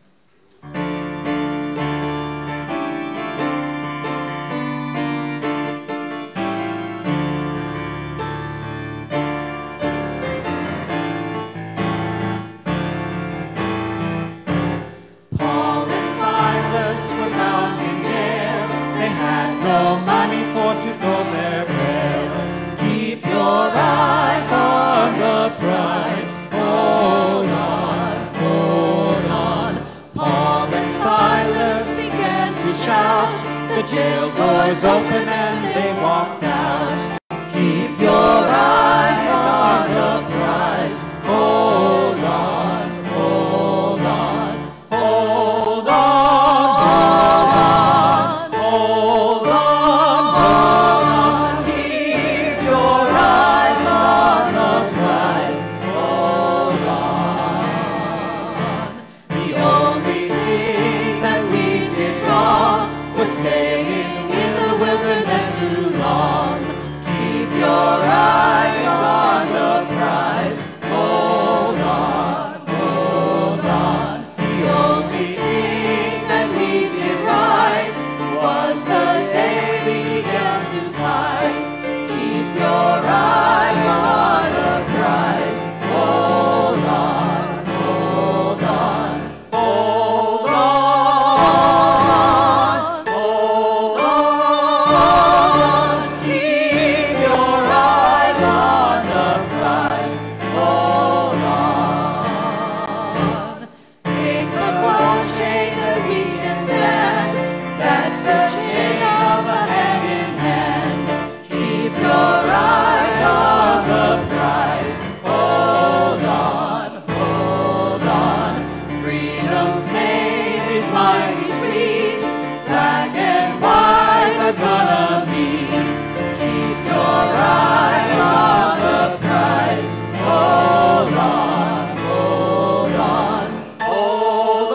Paul and Silas were bound in jail. They had no money for to go their bail. Keep your eyes on the prize. Hold on, hold on. Paul and Silas began to shout. The jail doors open and they walked out. Keep your eyes on the prize. Hold on, hold on, hold on, hold on, hold on. Keep your eyes on the prize. Hold on. The only thing that we did wrong was staying in the wilderness too long. Keep your eyes on the prize. Hold on, hold on. The only thing that we did right was the day we began to fight. Keep your eyes on the prize. Hold on, hold on, hold on, hold on. Keep your eyes on the prize. Hold on. Take the one chain that we can stand. That's the chain of a hand in hand. Keep your eyes on the prize. Hold on, hold on. Freedom's name is mighty sweet. Black and white are gonna meet. Keep your eyes on the prize. Hold on, hold on, hold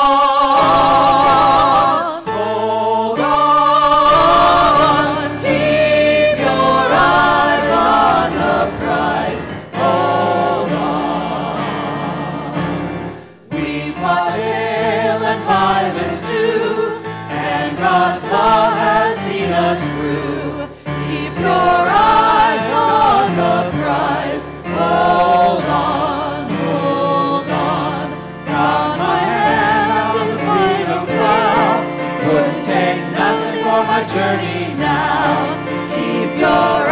on, hold on. Keep your eyes on the prize. Hold on. We fought jail and violence too, and God's love has seen us through. Keep your eyes on the prize. Hold on, hold on. Got my hand is bleeding now. Wouldn't take nothing for my journey now. Keep your